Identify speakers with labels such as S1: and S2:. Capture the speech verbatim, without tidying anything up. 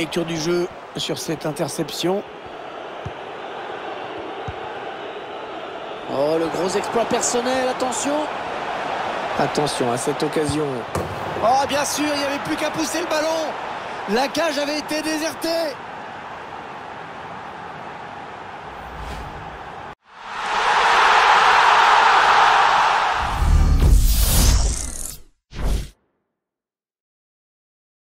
S1: Lecture du jeu sur cette interception. Oh, le gros exploit personnel, attention. Attention à cette occasion. Oh, bien sûr, il n'y avait plus qu'à pousser le ballon. La cage avait été désertée.